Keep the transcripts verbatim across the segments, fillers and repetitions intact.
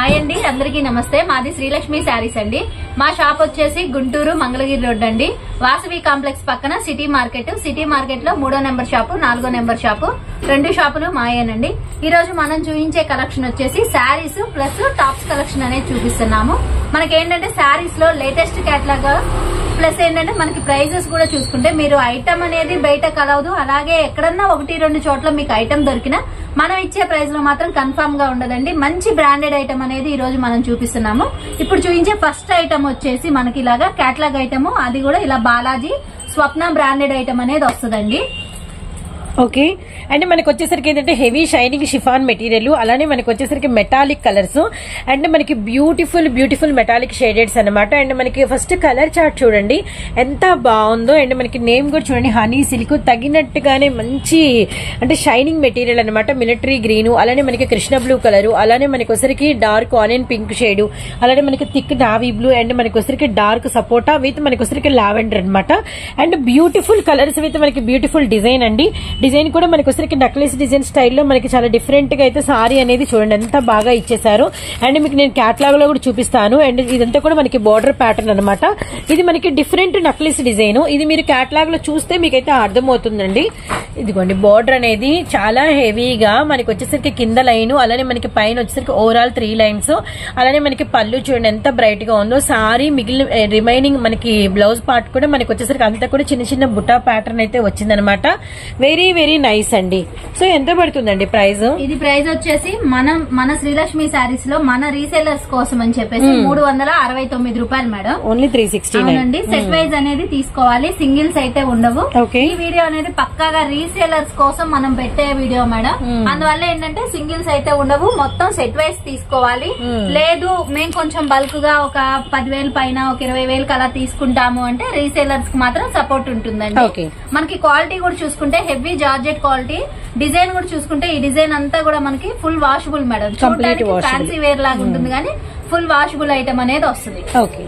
Hi అండి, అందరికీ నమస్తే. మాది శ్రీలక్ష్మి శారీస్ అండి. మా షాప్ వచ్చేసి గుంటూరు మంగళగిరి రోడ్ అండి, వాసవి కాంప్లెక్స్ పక్కన సిటీ మార్కెట్. సిటీ మార్కెట్ లో మూడో నెంబర్ షాపు, నాలుగో నెంబర్ షాపు, రెండు షాపులు మాయేనండి. ఈ రోజు మనం చూపించే కలెక్షన్ వచ్చేసి శారీస్ ప్లస్ టాప్స్ కలెక్షన్ అనేది చూపిస్తున్నాము. మనకి ఏంటంటే శారీస్ లో లేటెస్ట్ కేటలాగ్ ప్లస్ ఏంటంటే మనకి ప్రైజెస్ కూడా చూసుకుంటే మీరు ఐటమ్ అనేది బయట కలవదు. అలాగే ఎక్కడన్నా ఒకటి రెండు చోట్ల మీకు ఐటమ్ దొరికినా మనం ఇచ్చే ప్రైస్ లో మాత్రం కన్ఫర్మ్ గా ఉండదండి. మంచి బ్రాండెడ్ ఐటమ్ అనేది ఈ రోజు మనం చూపిస్తున్నాము. ఇప్పుడు చూపించే ఫస్ట్ ఐటమ్ వచ్చేసి మనకి ఇలాగా కేటలాగ్ ఐటమ్, అది కూడా ఇలా బాలాజీ స్వప్న బ్రాండెడ్ ఐటమ్ అనేది వస్తుందండి. ఓకే, అండ్ మనకి వచ్చేసరికి ఏంటంటే హెవీ షైనింగ్ షిఫాన్ మెటీరియల్, అలానే మనకి వచ్చేసరికి మెటాలిక్ కలర్స్ అండ్ మనకి బ్యూటిఫుల్ బ్యూటిఫుల్ మెటాలిక్ షేడెడ్స్ అనమాట. అండ్ మనకి ఫస్ట్ కలర్ చార్ట్ చూడండి ఎంత బాగుందో. అండ్ మనకి నేమ్ కూడా చూడండి, హనీ సిల్క్ తగినట్టుగానే మంచి అంటే షైనింగ్ మెటీరియల్ అనమాట. మిలిటరీ గ్రీన్, అలానే మనకి కృష్ణ బ్లూ కలర్, అలానే మనకి వచ్చరికి డార్క్ ఆనియన్ పింక్ షేడ్, అలానే మనకి థిక్ నావీ బ్లూ, అండ్ మనకి వచ్చరికి డార్క్ సపోటా విత్ మనకి వచ్చరికి లావెండర్ అనమాట. అండ్ బ్యూటిఫుల్ కలర్స్ విత్ మనకి బ్యూటిఫుల్ డిజైన్ అండి. డిజైన్ కూడా మనకి వచ్చరికి నక్లెస్ డిజైన్ స్టైల్లో మనకి చాలా డిఫరెంట్ గా అయితే సారీ అనేది చూడండి ఎంత బాగా ఇచ్చేసారు. అండ్ మీకు నేను కేటలాగ్ లో కూడా చూపిస్తాను. అండ్ ఇదంతా కూడా మనకి బోర్డర్ ప్యాటర్న్ అనమాట. ఇది మనకి డిఫరెంట్ నక్లెస్ డిజైన్. ఇది మీరు కేటలాగ్ లో చూస్తే మీకైతే అర్థమవుతుందండి. ఇదిగోండి బోర్డర్ అనేది చాలా హెవీగా మనకి వచ్చేసరికి కింద లైన్, అలానే మనకి పైన వచ్చేసరికి ఓవరాల్ త్రీ లైన్స్, అలానే మనకి పళ్ళు చూడండి ఎంత బ్రైట్ గా ఉందో. సారీ మిగిలిన రిమైనింగ్ మనకి బ్లౌజ్ పార్ట్ కూడా మనకి వచ్చేసరికి అంతా కూడా చిన్న చిన్న బుటా ప్యాటర్న్ అయితే వచ్చిందనమాట. వెరీ వెరీ నైస్ అండి. సో ఎంత పడుతుందండి ప్రైస్? ఇది ప్రైస్ వచ్చేసి మనం మన శ్రీలక్ష్మి శారీస్ లో మన రీసేలర్స్ కోసం అని చెప్పేసి మూడు వందల అరవై తొమ్మిది రూపాయలు మేడం. ఓన్లీ త్రీ సిక్స్టీ అండి. సెట్ వైజ్ అనేది తీసుకోవాలి, సింగిల్స్ అయితే ఉండవు. ఈ వీడియో అనేది పక్కాగా రీసేలర్స్ కోసం మనం పెట్టే వీడియో మేడం. అందువల్ల ఏంటంటే సింగిల్స్ అయితే ఉండవు, మొత్తం సెట్ వైజ్ తీసుకోవాలి. లేదు మేము కొంచెం బల్క్ గా ఒక పదివేలు పైన ఒక ఇరవై వేలకు అలా తీసుకుంటాము అంటే రీసేలర్స్ కి మాత్రం సపోర్ట్ ఉంటుందండి. మనకి క్వాలిటీ కూడా చూసుకుంటే హెవీ జార్జెట్ క్వాలిటీ, డిజైన్ కూడా చూసుకుంటే ఈ డిజైన్ అంతా కూడా మనకి ఫుల్ వాషబుల్ మేడం. చూడడానికి ఫ్యాన్సీ వేర్ లాగా ఉంటుంది కానీ ఫుల్ వాషబుల్ ఐటమ్ అనేది వస్తుంది.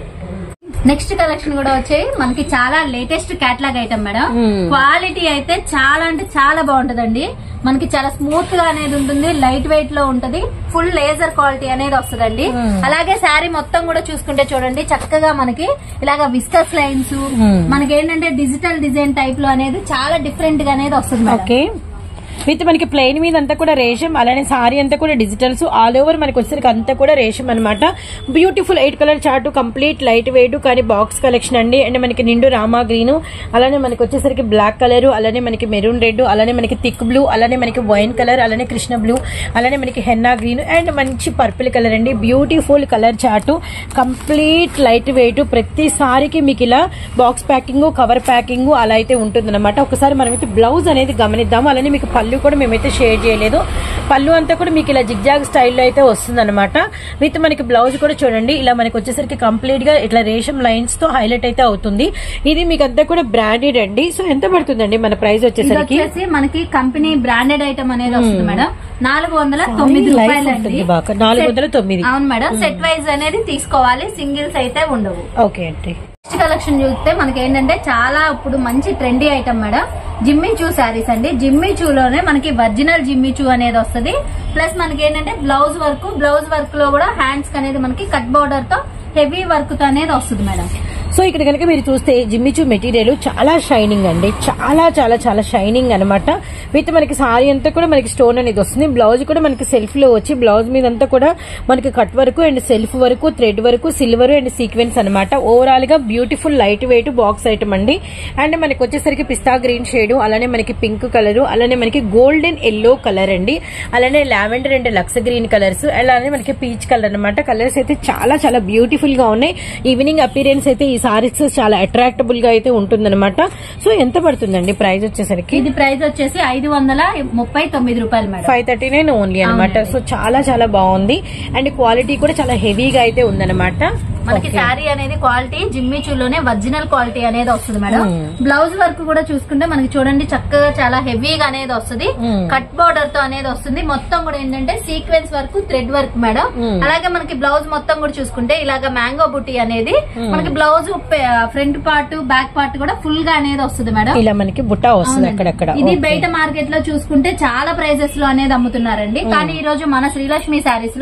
నెక్స్ట్ కలెక్షన్ కూడా వచ్చాయి మనకి చాలా latest catalogue item madam. Quality అయితే చాలా అంటే చాలా బాగుంటదండి. మనకి చాలా స్మూత్ గా అనేది ఉంటుంది, లైట్ వెయిట్ లో ఉంటది, ఫుల్ లేజర్ క్వాలిటీ అనేది వస్తుందండి. అలాగే శారీ మొత్తం కూడా చూసుకుంటే చూడండి చక్కగా మనకి ఇలాగా విస్కస్ లైన్స్, మనకి ఏంటంటే డిజిటల్ డిజైన్ టైప్ లో అనేది చాలా డిఫరెంట్ గా అనేది వస్తుంది. విత్ మనకి ప్లెయిన్ మీద అంతా కూడా రేషం, అలానే సారీ అంతా కూడా డిజిటల్స్, ఆల్ ఓవర్ మనకి వచ్చేసరికి అంతా కూడా రేషం అనమాట. Beautiful eight colour chart, complete light weight కానీ బాక్స్ కలెక్షన్ అండి. అండ్ మనకి నిండు రామా గ్రీన్, అలానే మనకి వచ్చేసరికి బ్లాక్ కలర్, అలానే మనకి మెరూన్ రెడ్, అలానే మనకి థిక్ బ్లూ, అలానే మనకి వైన్ కలర్, అలానే కృష్ణ బ్లూ, అలానే మనకి హెన్నా గ్రీన్ అండ్ మంచి పర్పుల్ కలర్ అండి. Beautiful colour chart, complete light weight. ప్రతి సారీకి మీకు ఇలా బాక్స్ ప్యాకింగ్, కవర్ ప్యాకింగ్ అలా అయితే ఉంటుంది అనమాట. ఒకసారి మనమైతే బ్లౌజ్ అనేది గమనిద్దాము. అలానే మీకు పళ్ళు కూడా మేమైతే షేర్ చేయలేదు. పళ్ళు అంతా కూడా మీకు ఇలా జిగ్జాగ్ స్టైల్లో అయితే వస్తుంది అనమాట. విత్ మనకి బ్లౌజ్ కూడా చూడండి ఇలా మనకి వచ్చేసరికి కంప్లీట్ గా ఇట్లా రేషం లైన్స్ తో హైలైట్ అయితే అవుతుంది. ఇది మీకు అంతా కూడా బ్రాండెడ్ అండి. సో ఎంత పడుతుందండి మన ప్రైస్ వచ్చేసరికి? మనకి కంపెనీ బ్రాండెడ్ ఐటమ్ అనేది వస్తుంది మేడం. నాలుగు వందల తొమ్మిది రూపాయలు అండి. నాలుగు వందల తొమ్మిది అవును మేడం. సెట్ వైజ్ అనేది తీసుకోవాలి, సింగిల్స్ అయితే ఉండవు. ఓకే అండి. నెక్స్ట్ కలెక్షన్ చూస్తే మనకి ఏంటంటే చాలా ఇప్పుడు మంచి trendy item madam, Jimmy Choo sarees అండి. జిమ్మీ చూలోనే మనకి ఒరిజినల్ జిమ్మీ చూ అనేది వస్తుంది. ప్లస్ మనకి ఏంటంటే బ్లౌజ్ వర్క్, బ్లౌజ్ వర్క్ లో కూడా హ్యాండ్స్ అనేది మనకి కట్ బోర్డర్ తో హెవీ వర్క్ తో అనేది వస్తుంది మేడం. సో ఇక్కడ కనుక మీరు చూస్తే జిమ్మిచూ మెటీరియల్ చాలా షైనింగ్ అండి, చాలా చాలా చాలా షైనింగ్ అనమాట. విత్ మనకి సారీ అంతా కూడా మనకి స్టోన్ అనేది వస్తుంది. బ్లౌజ్ కూడా మనకి సెల్ఫ్ లో వచ్చి బ్లౌజ్ మీద అంతా కూడా మనకి కట్ వరకు అండ్ సెల్ఫ్ వరకు, థ్రెడ్ వరకు, సిల్వర్ అండ్ సీక్వెన్స్ అనమాట. ఓవరాల్ గా beautiful light weight box item అండి. అండ్ మనకి వచ్చేసరికి పిస్తా గ్రీన్ షేడ్, అలానే మనకి పింక్ కలర్, అలానే మనకి గోల్డెన్ ఎల్లో కలర్ అండి, అలానే lavender and lux green colours, అలానే మనకి పీచ్ కలర్ అనమాట. కలర్స్ అయితే చాలా చాలా బ్యూటిఫుల్ గా ఉన్నాయి. ఈవినింగ్ అపీరియన్స్ అయితే ఈ సారీస్ చాలా అట్రాక్టబుల్ గా అయితే ఉంటుందన్నమాట. సో ఎంత పడుతుందండి ప్రైస్ వచ్చేసరికి? ఇది ప్రైస్ వచ్చేసి ఐదు వందల ముప్పై తొమ్మిది రూపాయలు మేడం. ఫైవ్ థర్టీ నైన్ ఓన్లీ అనమాట. సో చాలా చాలా బాగుంది అండ్ క్వాలిటీ కూడా చాలా హెవీగా అయితే ఉందన్నమాట. మనకి శారీ అనేది క్వాలిటీ జిమ్మిచూలోనే ఒరిజినల్ క్వాలిటీ అనేది వస్తుంది మేడం. బ్లౌజ్ వర్క్ కూడా చూసుకుంటే మనకి చూడండి చక్కగా చాలా హెవీగా అనేది వస్తుంది, కట్ బార్డర్ తో అనేది వస్తుంది. మొత్తం కూడా ఏంటంటే sequence work, thread work madam. అలాగే మనకి బ్లౌజ్ మొత్తం కూడా చూసుకుంటే ఇలాగా మ్యాంగో బుట్టి అనేది మనకి blouse front part, back part కూడా ఫుల్ గా అనేది వస్తుంది మేడం. ఇలా మనకి బుట్టా వస్తుంది అక్కడక్కడ. ఇది బయట మార్కెట్ లో చూసుకుంటే చాలా ప్రైజెస్ లో అనేది అమ్ముతున్నారండి. కానీ ఈ రోజు మన శ్రీలక్ష్మి శారీస్ లో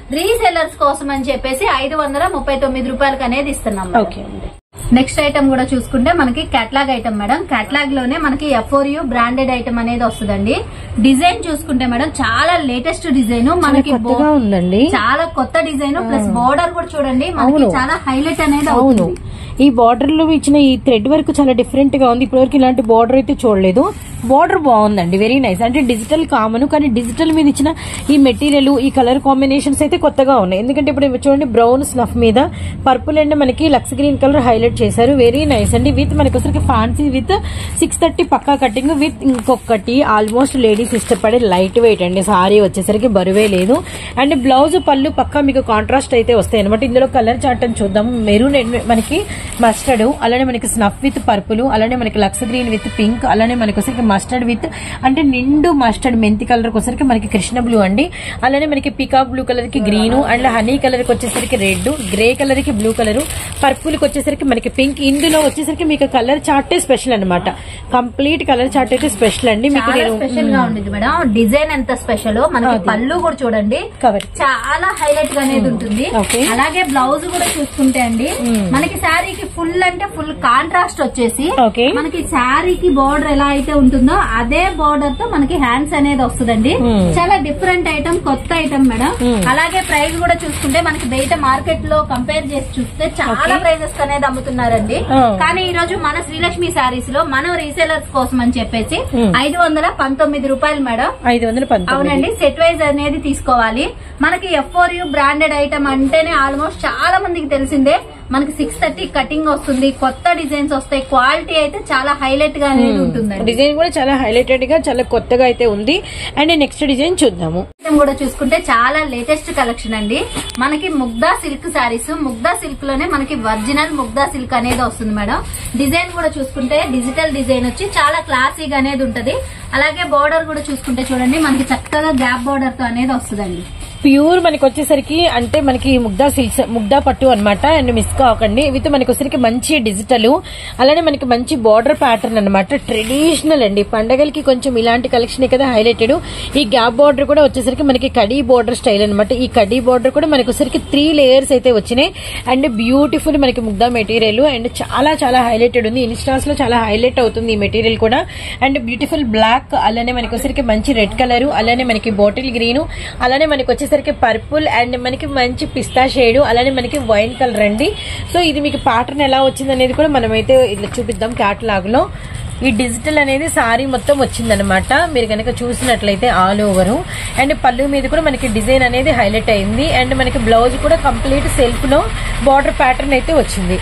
రీసెలర్స్ కోసం అని చెప్పేసి ఐదు వందల ముప్పై తొమ్మిది రూపాయలకి అనేది ఇస్తున్నాం. ఓకే. నెక్స్ట్ ఐటమ్ కూడా చూసుకుంటే మనకి కేటలాగ్ ఐటమ్ మేడం. కేటలాగ్ లోనే మనకి ఎఫ్ఓరియూ బ్రాండెడ్ ఐటమ్ అనేది వస్తుందండి. డిజైన్ చూసుకుంటే మేడం చాలా లేటెస్ట్ డిజైన్ మనకి ఉందండి, చాలా కొత్త డిజైన్ ప్లస్ బోర్డర్ కూడా చూడండి మనకి చాలా హైలైట్ అనేది అవుతుంది. ఈ బార్డర్ లో ఇచ్చిన ఈ థ్రెడ్ వర్క్ చాలా డిఫరెంట్ గా ఉంది. ఇప్పటివరకు ఇలాంటి బార్డర్ అయితే చూడలేదు. బార్డర్ బాగుందండి, వెరీ నైస్. అంటే డిజిటల్ కామన్, కానీ డిజిటల్ మీద ఇచ్చిన ఈ మెటీరియల్ ఈ కలర్ కాంబినేషన్స్ అయితే కొత్తగా ఉన్నాయి. ఎందుకంటే ఇప్పుడు చూడండి బ్రౌన్ స్నఫ్ మీద పర్పుల్ అండ్ మనకి లక్స్ గ్రీన్ కలర్ హైలైట్ చేశారు. వెరీ నైస్ అండి. విత్ మనకి వచ్చరికి ఫ్యాన్సీ విత్ సిక్స్ థర్టీ పక్కా కటింగ్ విత్ ఇంకొకటి ఆల్మోస్ట్ లేడీస్ ఇష్టపడే లైట్ వెయిట్ అండి. సారీ వచ్చేసరికి బరువే లేదు. అండ్ బ్లౌజ్ పళ్ళు పక్కా మీకు కాంట్రాస్ట్ అయితే వస్తాయి అనమాట. ఇందులో కలర్ చార్ట్ అని చూద్దాం. మెరూన్ మనకి మస్టర్డ్, అలానే మనకి స్నఫ్ విత్ పర్పుల్, అలానే మనకి లక్స్ గ్రీన్ విత్ పింక్, అలానే మనకి వచ్చరికి మస్టర్డ్ విత్ అంటే నిండు మస్టర్డ్ మెంతి కలర్ వచ్చరికి మనకి కృష్ణ బ్లూ అండి. అలానే మనకి పీకాక్ బ్లూ కలర్ కి గ్రీన్, అండ్ హనీ కలర్ కి వచ్చేసరికి రెడ్, గ్రే కలర్ కి బ్లూ కలర్, పర్పుల్ కి వచ్చేసరికి మనకి పింక్. ఇందులో వచ్చేసరికి మీకు కలర్ చార్ట్ స్పెషల్ అనమాట. కంప్లీట్ కలర్ చార్ట్ అయితే స్పెషల్ అండి. మీకు స్పెషల్ గా ఉండేది మేడం. డిజైన్ ఎంత స్పెషల్, మనకి పళ్ళు కూడా చూడండి చాలా హైలైట్ గా అనేది ఉంటుంది. అలాగే బ్లౌజ్ కూడా చూసుకుంటే అండి మనకి శారీకి ఫుల్ అంటే ఫుల్ కాంట్రాస్ట్ వచ్చేసి మనకి శారీకి బోర్డర్ ఎలా అయితే ఉంటుందో అదే బోర్డర్ తో మనకి హ్యాండ్స్ అనేది వస్తుందండి. చాలా డిఫరెంట్ ఐటమ్, కొత్త ఐటమ్ మేడం. అలాగే ప్రైస్ కూడా చూసుకుంటే మనకి బయట మార్కెట్ లో కంపేర్ చేసి చూస్తే చాలా ప్రైజెస్ అనేది అమ్ముతున్నారండి. కానీ ఈ రోజు మన శ్రీలక్ష్మి శారీస్ లో మనం రీసేలర్స్ కోసం అని చెప్పేసి ఐదు వందల పంతొమ్మిది రూపాయలు మేడం. ఐదు వందల అవునండి. సెట్ వైజ్ అనేది తీసుకోవాలి. మనకి ఎఫ్ఓరియూ బ్రాండెడ్ ఐటమ్ అంటేనే ఆల్మోస్ట్ చాలా మందికి తెలిసిందే. మనకి సిక్స్ థర్టీ కటింగ్ వస్తుంది, కొత్త డిజైన్స్ వస్తాయి, క్వాలిటీ అయితే చాలా హైలైట్ గా అనేది ఉంటుంది. డిజైన్ కూడా చాలా హైలైటెడ్ గా చాలా కొత్తగా అయితే ఉంది. అండ్ నెక్స్ట్ డిజైన్ చూద్దాము. కూడా చూసుకుంటే చాలా లేటెస్ట్ కలెక్షన్ అండి. మనకి Mugdha silk sarees, Mugdha silk లోనే మనకి ఒరిజినల్ ముగ్దా సిల్క్ అనేది వస్తుంది మేడం. డిజైన్ కూడా చూసుకుంటే డిజిటల్ డిజైన్ వచ్చి చాలా క్లాసీగా అనేది ఉంటది. అలాగే బోర్డర్ కూడా చూసుకుంటే చూడండి మనకి చక్కగా గ్యాప్ బోర్డర్ తో అనేది వస్తుందండి. ప్యూర్ మనకి వచ్చేసరికి అంటే మనకి ముగ్దా సిల్క్స్, ముగ్దా పట్టు అనమాట. అండ్ మిస్ కాకండి. విత్ మనకి వచ్చేసరికి మంచి డిజిటల్, అలానే మనకి మంచి బార్డర్ ప్యాటర్న్ అనమాట. ట్రెడిషనల్ అండి. పండగలకి కొంచెం ఇలాంటి కలెక్షన్ కదా హైలైటెడ్. ఈ గ్యాప్ బార్డర్ కూడా వచ్చేసరికి మనకి కడీ బార్డర్ స్టైల్ అనమాట. ఈ కడీ బార్డర్ కూడా మనకి వచ్చేసరికి త్రీ లేయర్స్ అయితే వచ్చినాయి. అండ్ బ్యూటిఫుల్ మనకి ముగ్దా మెటీరియల్ అండ్ చాలా చాలా హైలైటెడ్ ఉంది. ఇన్స్టాస్ లో చాలా హైలైట్ అవుతుంది ఈ మెటీరియల్ కూడా. అండ్ బ్యూటిఫుల్ బ్లాక్, అలానే మనకి వచ్చేసరికి మంచి రెడ్ కలర్, అలానే మనకి బాటిల్ గ్రీన్, అలానే మనకి వచ్చేసరికి పర్పుల్ అండ్ మనకి మంచి పిస్తా షేడ్, అలానే మనకి వైన్ కలర్ అండి. సో ఇది మీకు ప్యాటర్న్ ఎలా వచ్చింది అనేది కూడా మనమైతే ఇట్లా చూపిద్దాం. క్యాటలాగ్ లో ఈ డిజిటల్ అనేది సారీ మొత్తం వచ్చిందనమాట. మీరు కనుక చూసినట్లయితే ఆల్ ఓవర్. అండ్ పళ్ళు మీద కూడా మనకి డిజైన్ అనేది హైలైట్ అయింది. అండ్ మనకి బ్లౌజ్ కూడా కంప్లీట్ సెల్ఫ్ లో బార్డర్ ప్యాటర్న్ అయితే వచ్చింది.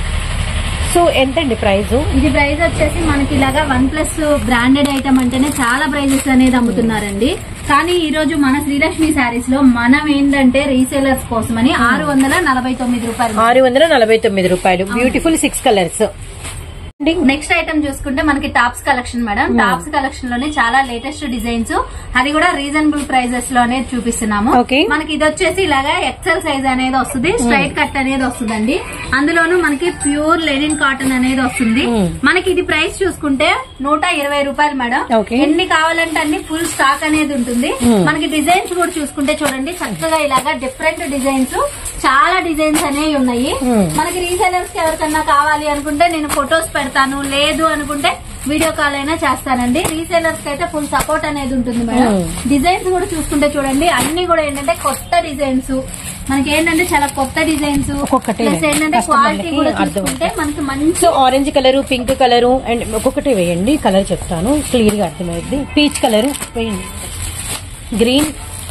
సో ఎంతండి ప్రైస్? ఇది ప్రైస్ వచ్చేసి మనకి ఇలాగా వన్ ప్లస్ బ్రాండెడ్ ఐటమ్ అంటేనే చాలా ప్రైజెస్ అనేది అమ్ముతున్నారండి. కానీ ఈ రోజు మన శ్రీలక్ష్మి శారీస్ లో మనం ఏంటంటే రీసేలర్స్ కోసమని ఆరు వందల నలభై తొమ్మిది రూపాయలు ఆరు వందల నలభై తొమ్మిది రూపాయలు beautiful six colours. Next item చూసుకుంటే మనకి tops collection madam. Tops collection లోనే చాలా లేటెస్ట్ డిజైన్స్, అది కూడా రీజనబుల్ ప్రైజెస్ లో అనేది చూపిస్తున్నాము. మనకి ఇది వచ్చేసి ఇలాగా ఎక్సెల్ సైజ్ అనేది వస్తుంది, స్ట్రైట్ కట్ అనేది వస్తుందండి. అందులోనూ మనకి ప్యూర్ లెనిన్ కాటన్ అనేది వస్తుంది. మనకి ఇది ప్రైస్ చూసుకుంటే నూట ఇరవై రూపాయలు మేడం. ఎన్ని కావాలంటే అన్ని ఫుల్ స్టాక్ అనేది ఉంటుంది. మనకి డిజైన్స్ కూడా చూసుకుంటే చూడండి చక్కగా ఇలాగా డిఫరెంట్ డిజైన్స్, చాలా డిజైన్స్ అనేవి ఉన్నాయి. మనకి రీసెలర్స్ కి ఎవరికన్నా కావాలి అనుకుంటే నేను ఫొటోస్ పెడతాను, లేదు అనుకుంటే వీడియో కాల్ అయినా చేస్తానండి. రీసేలర్స్ కి అయితే ఫుల్ సపోర్ట్ అనేది ఉంటుంది మేడం. డిజైన్స్ కూడా చూసుకుంటే చూడండి అన్ని కూడా ఏంటంటే కొత్త డిజైన్స్, మనకి ఏంటంటే చాలా కొత్త డిజైన్స్. ప్లస్ ఏంటంటే క్వాలిటీ కూడా చూసుకుంటే మనకి మంచి orange colour, pink colour and ఒక్కొక్కటి వేయండి. కలర్ చెప్తాను క్లియర్ గా అర్థమైంది. పీచ్ కలర్ వేయండి, గ్రీన్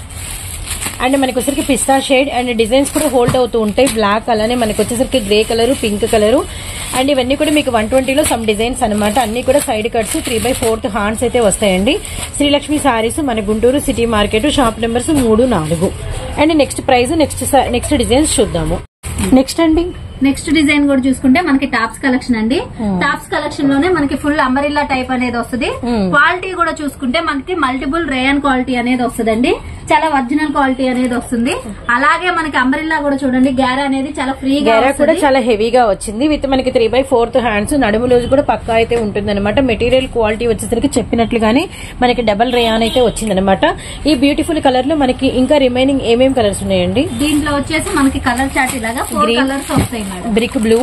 అండ్ మనకి వచ్చరికి పిస్తా షేడ్ అండ్ డిజైన్స్ కూడా హోల్డ్ అవుతూ ఉంటాయి. బ్లాక్, అలానే మనకి వచ్చేసరికి grey colour, pink colour and ఇవన్నీ కూడా మీకు వన్ ట్వంటీలో సమ్ డిజైన్స్ అనమాట. అన్ని కూడా side cuts, three by fourth hands అయితే వస్తాయండి. శ్రీలక్ష్మి సారీస్ మన Guntur city market, shop numbers మూడు నాలుగు. And next price, next next designs చూద్దాము. నెక్స్ట్ అండి నెక్స్ట్ డిజైన్ కూడా చూసుకుంటే మనకి టాప్స్ కలెక్షన్ అండి. టాప్స్ కలెక్షన్ లోనే మనకి ఫుల్ అంబరిల్లా టైప్ అనేది వస్తుంది. క్వాలిటీ కూడా చూసుకుంటే మనకి మల్టిపుల్ రేయన్ క్వాలిటీ అనేది వస్తుందండి. చాలా ఒరిజినల్ క్వాలిటీ అనేది వస్తుంది. అలాగే మనకి అంబ్రెల్లా కూడా చూడండి, గ్యారా అనేది చాలా ఫ్రీగా గ్యారా కూడా చాలా హెవీగా వచ్చింది. విత్ మనకి త్రీ బై ఫోర్త్ హ్యాండ్స్, నడుము లూజ్ కూడా పక్కా అయితే ఉంటుంది అనమాట. మెటీరియల్ క్వాలిటీ వచ్చేసరికి చెప్పినట్లుగానే మనకి డబల్ రేయాన్ అయితే వచ్చిందనమాట. ఈ బ్యూటిఫుల్ కలర్ లో మనకి ఇంకా రిమైనింగ్ ఏమేమి కలర్స్ ఉన్నాయండి? దీంట్లో వచ్చేసి మనకి కలర్ చార్ట్ ఇలాగా ఫోర్ కలర్స్ వస్తాయి మేడం. బ్రిక్ బ్లూ,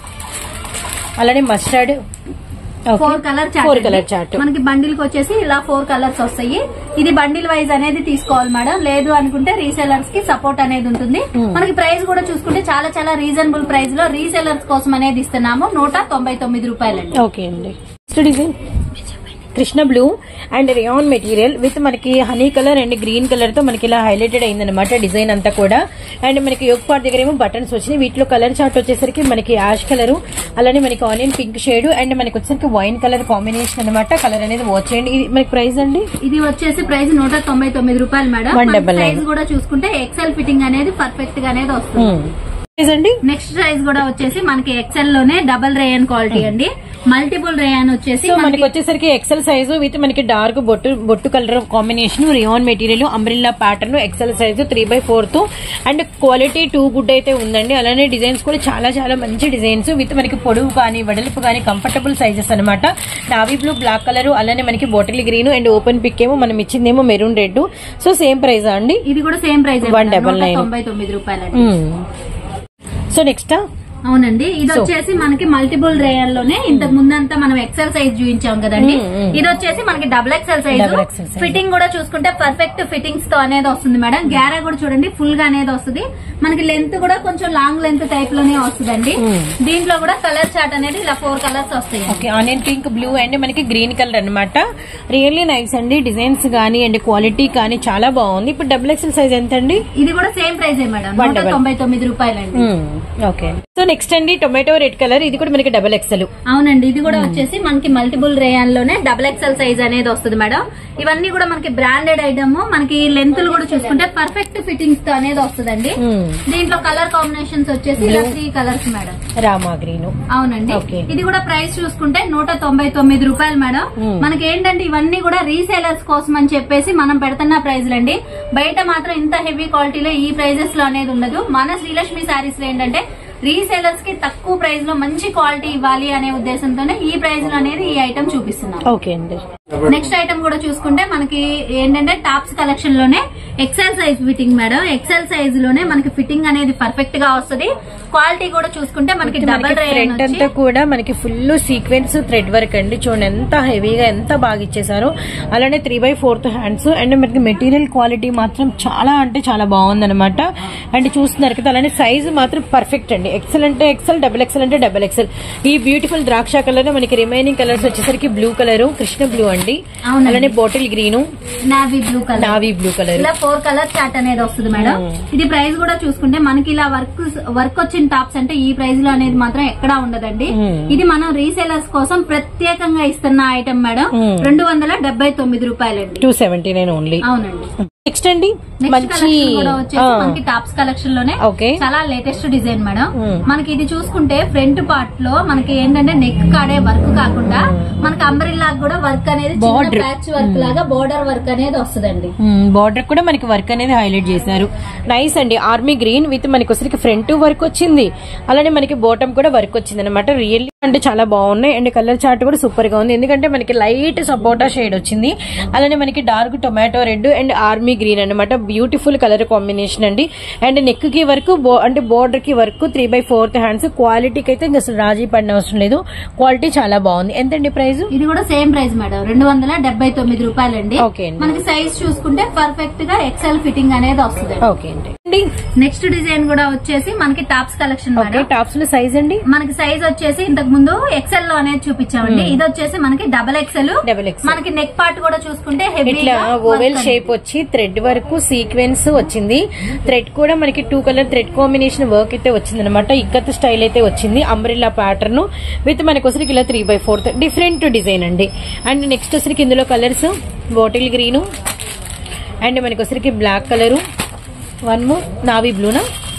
అలానే mustard, four colour four colour chart. మనకి బండిల్ కి వచ్చేసి ఇలా ఫోర్ కలర్స్ వస్తాయి. ఇది బండిల్ వైజ్ అనేది తీసుకోవాలి మేడం. లేదు అనుకుంటే రీసెలర్స్ కి సపోర్ట్ అనేది ఉంటుంది. మనకి ప్రైస్ కూడా చూసుకుంటే చాలా చాలా రీజనబుల్ ప్రైస్ లో రీసెలర్స్ కోసం అనేది ఇస్తున్నాము. నూట తొంభై తొమ్మిది రూపాయలండి. ఓకే అండి. Design Krishna blue and rayon material with మనకి honey colour and green colour తో మనకి ఇలా హైలైటెడ్ అయిందనమాట డిజైన్ అంతా కూడా. అండ్ మనకి యోగ్ పార్ట్ దగ్గర ఏమో బటన్స్ వచ్చినాయి. వీటిలో కలర్ చార్ట్ వచ్చేసరికి మనకి యాష్ కలర్, అలానే మనకి ఆనియన్ పింక్ షేడ్ అండ్ మనకి వచ్చేసరికి వైన్ కలర్ కాంబినేషన్ అనమాట. కలర్ అనేది వాచ్ చేయండి. ఇది మనకి ప్రైస్ అండి, ఇది వచ్చేసి ప్రైస్ నూట తొంభై తొమ్మిది రూపాయలు మేడం. ప్రైస్ కూడా చూసుకుంటే ఎక్సెల్ ఫిట్టింగ్ అనేది పర్ఫెక్ట్ గా అనేది వస్తుంది. నెక్స్ట్ ప్రైస్ కూడా వచ్చేసి మనకి ఎక్సెల్ లోనే డబల్ రేయన్ క్వాలిటీ అండి. మల్టిపుల్ రేయాన్ వచ్చేసి మనకి వచ్చేసరికి ఎక్సెల్ సైజు విత్ మనకి డార్క్ బొట్టు బొట్టు colour combination, rayon material, umbrella pattern, XL size three by fourth and quality too good అయితే ఉందండి. అలానే డిజైన్స్ కూడా చాలా చాలా మంచి డిజైన్స్ విత్ మనకి పొడవు కానీ వెడల్పు కానీ కంఫర్టబుల్ సైజెస్ అనమాట. నావీ బ్లూ, బ్లాక్ కలర్, అలానే మనకి bottle green and open pick ఏమో మనం ఇచ్చిందేమో maroon red. So same price అండి, ఇది కూడా same price one double nine తొంభై తొమ్మిది రూపాయలు. సో నెక్స్ట్ అవునండి, ఇది వచ్చేసి మనకి మల్టిపుల్ రేయర్ లోనే ఇంతకు ముందంతా మనం ఎక్సెల్ సైజ్ చూపించాం కదండి. ఇది వచ్చేసి మనకి డబుల్ ఎక్సెల్ సైజ్. ఫిట్టింగ్ కూడా చూసుకుంటే పర్ఫెక్ట్ ఫిట్టింగ్స్ తో అనేది వస్తుంది మేడం. గ్యారా కూడా చూడండి ఫుల్ గా అనేది వస్తుంది. మనకి లెంత్ కూడా కొంచెం లాంగ్ లెంత్ టైప్ లోనే వస్తుందండి. దీంట్లో కూడా కలర్ చార్ట్ అనేది ఇలా ఫోర్ కలర్స్ వస్తాయి. Okay, onion pink, blue and మనకి గ్రీన్ కలర్ అనమాట. రియల్లీ నైస్ అండి. డిజైన్స్ గానీ అండ్ క్వాలిటీ కానీ చాలా బాగుంది. ఇప్పుడు డబుల్ ఎక్సెల్ సైజ్ ఎంత అండి? ఇది కూడా సేమ్ ప్రైస్ మేడం, నూట తొంభై తొమ్మిది రూపాయలు అండి. ఓకే, సో నెక్స్ట్ అండి టొమాటో రెడ్ కలర్. ఇది కూడా మనకి డబల్ ఎక్సెల్. అవునండి, ఇది కూడా వచ్చేసి మనకి మల్టిపుల్ రేయాన్ లోనే డబల్ ఎక్సెల్ సైజ్ అనేది వస్తుంది మేడం. ఇవన్నీ కూడా మనకి బ్రాండెడ్ ఐటమ్. మనకి లెంత్ కూడా చూసుకుంటే పర్ఫెక్ట్ ఫిట్టింగ్స్ తో అనేది వస్తుందండి. దీంట్లో కలర్ కాంబినేషన్స్ వచ్చేసి three colours madam. Rama green. అవునండి, ఇది కూడా ప్రైస్ చూసుకుంటే నూట తొంభై తొమ్మిది రూపాయలు మేడం. మనకి ఏంటంటే ఇవన్నీ కూడా రీసేలర్స్ కోసం అని చెప్పేసి మనం పెడుతున్న ప్రైజ్లు అండి. బయట మాత్రం ఇంత హెవీ క్వాలిటీలో ఈ ప్రైజెస్ లో అనేది ఉండదు. మన శ్రీలక్ష్మి శారీస్ లో ఏంటంటే రీసేలర్స్ కి తక్కువ ప్రైస్ లో మంచి క్వాలిటీ ఇవ్వాలి అనే ఉద్దేశంతోనే ఈ ప్రైస్ లో అనేది ఈ ఐటమ్ చూపిస్తున్నాం. ఓకే అండి. నెక్స్ట్ ఐటమ్ కూడా చూసుకుంటే మనకి ఏంటంటే టాప్స్ కలెక్షన్ లోనే XL size fitting madam. XL size లోనే మనకి ఫిట్టింగ్ అనేది పర్ఫెక్ట్ గా వస్తుంది. క్వాలిటీ కూడా చూసుకుంటే మనకి డబల్ ఫ్రంట్ అంతా కూడా మనకి ఫుల్ సీక్వెన్స్ థ్రెడ్ వర్క్ అండి. చూడండి ఎంత హెవీగా ఎంత బాగా ఇచ్చేసారు. అలానే three by fourth hands and మనకి మెటీరియల్ క్వాలిటీ మాత్రం చాలా అంటే చాలా బాగుంది అనమాట. అండ్ చూస్తున్నారు కదా, అలానే సైజ్ మాత్రం పర్ఫెక్ట్ అండి. ఎక్సెల్ అంటే ఎక్సెల్, డబుల్ ఎక్సెల్ అంటే డబుల్ ఎక్సెల్. ఈ బ్యూటిఫుల్ ద్రాక్ష కలర్ మనకి రిమైనింగ్ కలర్స్ వచ్చేసరికి బ్లూ కలర్, కృష్ణ బ్లూ అండి, అలానే bottle green, navy blue colour, navy blue colour, ఇలా ఫోర్ కలర్ చార్ట్ అనేది వస్తుంది మేడం. ఇది ప్రైస్ కూడా చూసుకుంటే మనకి ఇలా వర్క్ వర్క్ వచ్చిన టాప్స్ అంటే ఈ ప్రైస్ లో అనేది మాత్రం ఎక్కడా ఉండదండి. ఇది మనం రీసేలర్స్ కోసం ప్రత్యేకంగా ఇస్తున్న ఐటమ్ మేడం. రెండు వందల డెబ్బై తొమ్మిది రూపాయలండి, టూ సెవెంటీ నైన్ ఓన్లీ. అవునండి. నెక్స్ట్ అండి మంచి మనకి టాప్స్ కలెక్షన్ లోనే చాలా లేటెస్ట్ డిజైన్ మేడం. మనకి ఇది చూసుకుంటే ఫ్రంట్ పార్ట్ లో మనకి ఏంటంటే నెక్ కాడే వర్క్ కాకుండా మనకి అంబ్రెల్లా కూడా వర్క్ అనేది ప్యాచ్ వర్క్ లాగా బోర్డర్ వర్క్ అనేది వస్తుందండి. బోర్డర్ కూడా మనకి వర్క్ అనేది హైలైట్ చేశారు. నైస్ అండి. ఆర్మీ గ్రీన్ విత్ మనకి వచ్చరికి ఫ్రంట్ వర్క్ వచ్చింది, అలానే మనకి బాటమ్ కూడా వర్క్ వచ్చింది అనమాట. రియల్లీ అంటే చాలా బాగున్నాయి. అండ్ కలర్ చార్ట్ కూడా సూపర్ గా ఉంది. ఎందుకంటే మనకి లైట్ సపోటా షేడ్ వచ్చింది, అలానే మనకి dark tomato red and army green అనమాట. బ్యూటిఫుల్ కలర్ కాంబినేషన్ అండి. అండ్ నెక్ కి వర్క్ అంటే బోర్డర్ కి work, three by fourth hands. క్వాలిటీకి అయితే అసలు రాజీ పడిన అవసరం లేదు. క్వాలిటీ చాలా బాగుంది. ఎంతండి ప్రైస్? ఇది కూడా సేమ్ ప్రైస్ మేడం, రెండు వందల డెబ్బై తొమ్మిది రూపాయలండి. మనకి సైజ్ చూసుకుంటే పర్ఫెక్ట్ గా ఎక్సెల్ ఫిట్టింగ్ అనేది వస్తుంది. ఓకే అండి. నెక్స్ట్ డిజైన్ కూడా వచ్చేసి మనకి టాప్స్ కలెక్షన్. టాప్స్ లో సైజ్ అండి మనకి సైజ్ వచ్చేసి ఇంతకు ముందు ఎక్సెల్ లో అనేది చూపించామండి. ఇది వచ్చేసి మనకి డబల్ ఎక్సెల్. మనకి నెక్ పార్ట్ కూడా చూసుకుంటే ఇట్లా ఓవెల్ షేప్ వచ్చి థ్రెడ్ వర్క్ సీక్వెన్స్ వచ్చింది. థ్రెడ్ కూడా మనకి two colour thread combination work అయితే వచ్చింది అనమాట. ఇక్కత్ స్టైల్ అయితే వచ్చింది. అంబ్రెల్లా ప్యాటర్న్ విత్ మనకి వచ్చరికి ఇలా three by fourth different design అండి. అండ్ నెక్స్ట్ వచ్చరికి ఇందులో కలర్స్ బాటిల్ గ్రీన్ అండ్ మనకి వచ్చరికి black colour, one more navy బ్లూనా,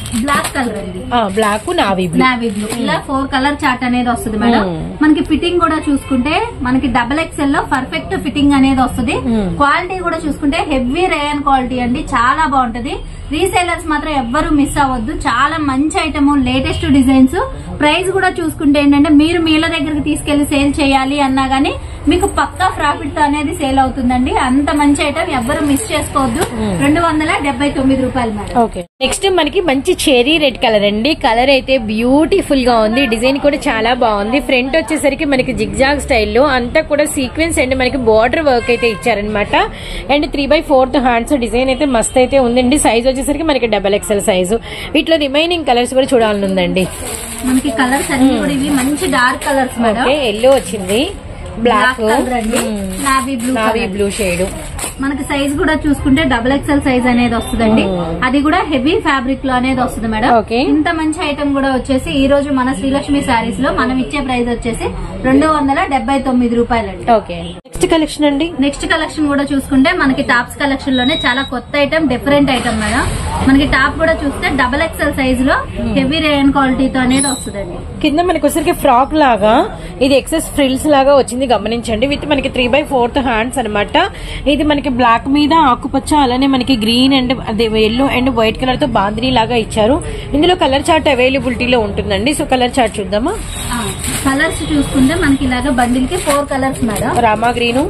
బ్లాక్ కలర్ అండి, black navy blue navy blue ఇలా ఫోర్ కలర్ చార్ట్ అనేది వస్తుంది మేడం. మనకి ఫిట్టింగ్ కూడా చూసుకుంటే మనకి డబుల్ ఎక్స్ఎల్ లో పర్ఫెక్ట్ ఫిట్టింగ్ అనేది వస్తుంది. క్వాలిటీ కూడా చూసుకుంటే హెవీ రేయన్ క్వాలిటీ అండి, చాలా బాగుంటది. రీసేలర్స్ మాత్రం ఎవ్వరు మిస్ అవ్వద్దు, చాలా మంచి ఐటమ్, లేటెస్ట్ డిజైన్స్. ప్రైస్ కూడా చూసుకుంటే ఏంటంటే మీరు మీల దగ్గరికి తీసుకెళ్లి సేల్ చేయాలి అన్నా గానీ మీకు పక్కా ప్రాఫిట్ తో అనేది సేల్ అవుతుందండి. అంత మంచి ఐటమ్ ఎవ్వరు మిస్ చేసుకోవద్దు. రెండు వందల డెబ్బై తొమ్మిది రూపాయలు మేడం. ఓకే, నెక్స్ట్ మనకి మంచి చెరీ రెడ్ కలర్ అండి. కలర్ అయితే బ్యూటిఫుల్ గా ఉంది, డిజైన్ కూడా చాలా బాగుంది. ఫ్రంట్ వచ్చేసరికి మనకి జిగ్జాగ్ స్టైల్లో అంతా కూడా సీక్వెన్స్ అండ్ మనకి బార్డర్ వర్క్ అయితే ఇచ్చారనమాట. And three by fourth hands design అయితే మస్త్ అయితే ఉందండి. సైజ్ వచ్చేసరికి మనకి డబల్ ఎక్స్ఎల్ సైజు. వీటిలో రిమైనింగ్ కలర్స్ కూడా చూడాలని ఉందండి. మనకి కలర్స్ అన్ని కూడా ఇవి మంచి డార్క్ కలర్స్ మేడం. ఎల్లో వచ్చింది, black, navy blue, navy blue shade. మనకి సైజ్ కూడా చూసుకుంటే డబుల్ ఎక్స్ఎల్ సైజ్ అనేది వస్తుందండి. అది కూడా హెవీ ఫ్యాబ్రిక్ లో అనేది వస్తుంది మేడం. ఇంత మంచి ఐటమ్ కూడా వచ్చేసి ఈ రోజు మన శ్రీలక్ష్మి శారీస్ లో మనం ఇచ్చే ప్రైస్ వచ్చేసి రెండు వందల డెబ్బై తొమ్మిది రూపాయలు అండి. ఓకే, నెక్స్ట్ కలెక్షన్ అండి. నెక్స్ట్ కలెక్షన్ కూడా చూసుకుంటే మనకి టాప్స్ కలెక్షన్ లోనే చాలా కొత్త ఐటమ్, డిఫరెంట్ ఐటమ్ మేడం. మనకి టాప్ కూడా చూస్తే డబుల్ ఎక్స్ఎల్ సైజ్ లో హెవీ రేయన్ క్వాలిటీతో అనేది వస్తుందండి. కింద మనకి వచ్చరికి ఫ్రాక్ లాగా ఇది ఎక్సెస్ ఫ్రిల్స్ లాగా వచ్చింది, గమనించండి. విత్ మనకి త్రీ బై ఫోర్త్ హ్యాండ్స్ అనమాట. ఇది మనకి బ్లాక్ మీద ఆకుపచ్చ, అలానే మనకి గ్రీన్ అండ్ అదే ఎల్లో అండ్ వైట్ కలర్ తో బాందిని లాగా ఇచ్చారు. ఇందులో కలర్ చార్ట్ అవైలబిలిటీలో ఉంటుందండి. సో కలర్ చార్ట్ చూద్దామా. కలర్స్ చూసుకుంటే మనకి ఇలాగా బండిల్ కి four colours madam. Rama green,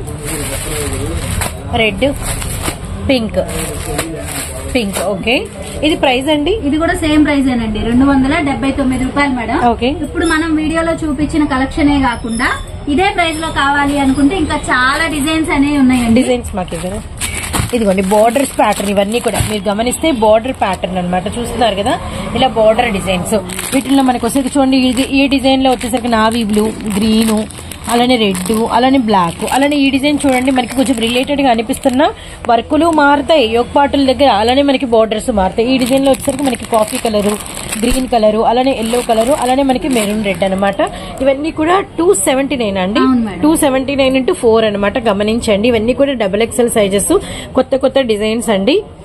red, pink, pink. Okay, ఇది ప్రైస్ అండి. ఇది కూడా సేమ్ ప్రైస్ ఏనండి, రెండు వందల డెబ్బై తొమ్మిది రూపాయలు మేడం. ఓకే, ఇప్పుడు మనం వీడియోలో చూపించిన కలెక్షనే కాకుండా ఇదే ప్రైస్ లో కావాలి అనుకుంటే ఇంకా చాలా డిజైన్స్ అనేవి ఉన్నాయండి. డిజైన్స్ మాకు ఇద్దరు ఇదిగోండి, బోర్డర్స్ ప్యాటర్న్. ఇవన్నీ కూడా మీరు గమనిస్తే బోర్డర్ ప్యాటర్న్ అనమాట. చూస్తున్నారు కదా, ఇలా బోర్డర్ డిజైన్స్. వీటిలో మనకు వచ్చేసరికి చూడండి, ఇది ఈ డిజైన్ లో వచ్చేసరికి నావీ బ్లూ, గ్రీను, అలానే రెడ్, అలానే బ్లాక్, అలానే ఈ డిజైన్ చూడండి మనకి కొంచెం రిలేటెడ్ గా అనిపిస్తున్న వర్కులు మారుతాయి యోక్ పార్టుల దగ్గర, అలానే మనకి బోర్డర్స్ మారుతాయి. ఈ డిజైన్ లో వచ్చేసరికి మనకి కాఫీ కలరు, గ్రీన్ కలరు, అలానే ఎల్లో కలరు, అలానే మనకి మెరూన్ రెడ్ అనమాట. ఇవన్నీ కూడా టూ సెవెంటీ నైన్ అండి, two seventy nine into four అనమాట. గమనించండి, ఇవన్నీ కూడా డబుల్ ఎక్స్ఎల్ సైజెస్, కొత్త కొత్త డిజైన్స్ అండి.